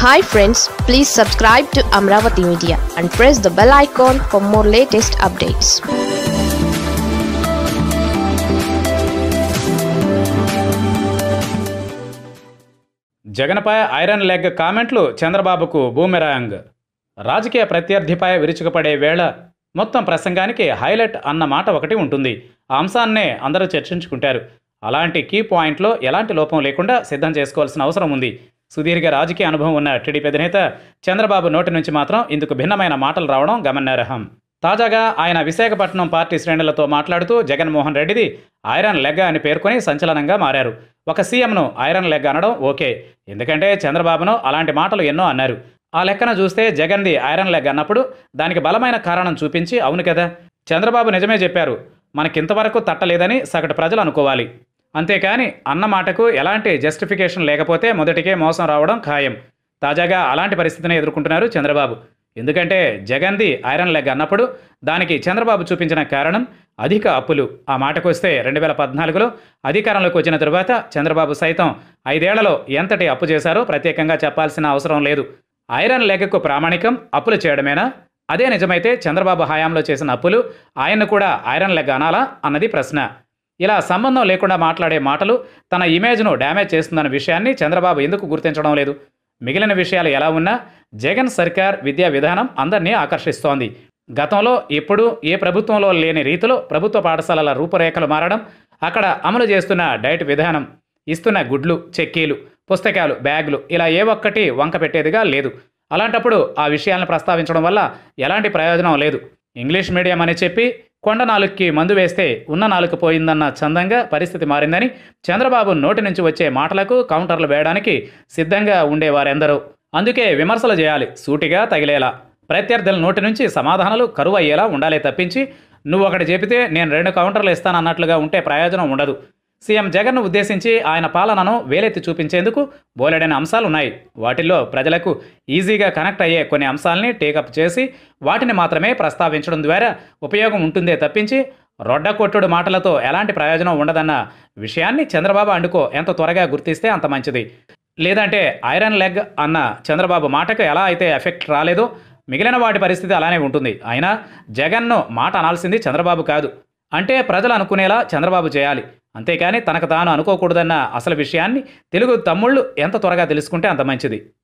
Hi friends, please subscribe to Amaravathi Media and press the bell icon for more latest updates. జగన్పై iron leg కామెంట్లు చంద్రబాబుకు boomerang. రాజకీయ ప్రత్యర్థిపై విరుచుకుపడే వేళ మొత్తం ప్రసంగానికి హైలైట్ అన్న మాట ఒకటి ఉంటుంది. ఆ అంశాన్నే అందరూ చర్చించుకుంటారు. అలాంటి కీ పాయింట్లో ఎలాంటి లోపం లేకుండా సిద్ధం చేసుకోవాల్సిన అవసరం ఉంది. సుదీర్ఘ రాజకీయ అనుభవం ఉన్న టీడీపీ అధినేత చంద్రబాబు నోటి నుంచి మాత్రం ఇందుకు భిన్నమైన మాటలు రావడం గమనార్హం. తాజాగా ఆయన విశాఖపట్నం పార్టీ శ్రేణులతో మాట్లాడుతూ జగన్మోహన్ రెడ్డిది ఐరన్ లెగ్ అని పేర్కొని సంచలనంగా మారారు. ఒక సీఎంను ఐరన్ లెగ్ అనడం ఓకే, ఎందుకంటే చంద్రబాబును అలాంటి మాటలు ఎన్నో అన్నారు. ఆ లెక్కన చూస్తే జగన్ది ఐరన్ లెగ్ అన్నప్పుడు దానికి బలమైన కారణం చూపించి అవును కదా, చంద్రబాబు నిజమే చెప్పారు, మనకింతవరకు తట్టలేదని సగటు ప్రజలు అనుకోవాలి. అంతేకాని అన్న మాటకు ఎలాంటి జస్టిఫికేషన్ లేకపోతే మొదటికే మోసం రావడం ఖాయం. తాజాగా అలాంటి పరిస్థితిని ఎదుర్కొంటున్నారు చంద్రబాబు. ఎందుకంటే జగన్ది ఐరన్ లెగ్ అన్నప్పుడు దానికి చంద్రబాబు చూపించిన కారణం అధిక అప్పులు. ఆ మాటకు వస్తే 2014లో అధికారంలోకి వచ్చిన తరువాత చంద్రబాబు సైతం 5 ఏళ్లలో ఎంతటి అప్పు చేశారో ప్రత్యేకంగా చెప్పాల్సిన అవసరం లేదు. ఐరన్ లెగ్కు ప్రామాణికం అప్పులు చేయడమేనా? అదే నిజమైతే చంద్రబాబు హయాంలో చేసిన అప్పులు ఆయన్ను కూడా ఐరన్ లెగ్ అనాలా అన్నది ప్రశ్న. ఇలా సంబంధం లేకుండా మాట్లాడే మాటలు తన ఇమేజ్ను డ్యామేజ్ చేస్తుందన్న విషయాన్ని చంద్రబాబు ఎందుకు గుర్తించడం లేదు? మిగిలిన విషయాలు ఎలా ఉన్నా జగన్ సర్కార్ విద్యా విధానం అందరినీ ఆకర్షిస్తోంది. గతంలో ఎప్పుడూ ఏ ప్రభుత్వంలో లేని రీతిలో ప్రభుత్వ పాఠశాలల రూపురేఖలు మారడం, అక్కడ అమలు చేస్తున్న డైట్ విధానం, ఇస్తున్న గుడ్లు, చెక్కీలు, పుస్తకాలు, బ్యాగులు ఇలా ఏ ఒక్కటి వంక పెట్టేదిగా లేదు. అలాంటప్పుడు ఆ విషయాలను ప్రస్తావించడం వల్ల ఎలాంటి ప్రయోజనం లేదు. ఇంగ్లీష్ మీడియం అని చెప్పి కొండ నాలుగుకి మందు వేస్తే ఉన్న నాలుగు పోయిందన్న చందంగా పరిస్థితి మారిందని చంద్రబాబు నోటి నుంచి వచ్చే మాటలకు కౌంటర్లు వేయడానికి సిద్ధంగా ఉండేవారెందరో. అందుకే విమర్శలు చేయాలి సూటిగా తగిలేలా. ప్రత్యర్థుల నోటి నుంచి సమాధానాలు కరువు అయ్యేలా ఉండాలే తప్పించి నువ్వు ఒకటి చెబితే నేను 2 కౌంటర్లు ఇస్తానన్నట్లుగా ఉంటే ప్రయోజనం ఉండదు. సీఎం జగన్ను ఉద్దేశించి ఆయన పాలనను వేలెత్తి చూపించేందుకు బోలెడైన అంశాలున్నాయి. వాటిల్లో ప్రజలకు ఈజీగా కనెక్ట్ అయ్యే కొన్ని అంశాలని టేకప్ చేసి వాటిని మాత్రమే ప్రస్తావించడం ద్వారా ఉపయోగం ఉంటుందే తప్పించి రొడ్డకొట్టుడు మాటలతో ఎలాంటి ప్రయోజనం ఉండదన్న విషయాన్ని చంద్రబాబు అండుకో ఎంత త్వరగా గుర్తిస్తే అంత మంచిది. లేదంటే ఐరన్ లెగ్ అన్న చంద్రబాబు మాటకు ఎలా అయితే ఎఫెక్ట్ రాలేదో మిగిలిన వాటి పరిస్థితి అలానే ఉంటుంది. అయినా జగన్ను మాట అనాల్సింది చంద్రబాబు కాదు. అంటే ప్రజలు అనుకునేలా చంద్రబాబు చేయాలి. అంతేకాని తనకు తాను అనుకోకూడదన్న అసలు విషయాన్ని తెలుగు తమ్ముళ్ళు ఎంత త్వరగా తెలుసుకుంటే అంత మంచిది.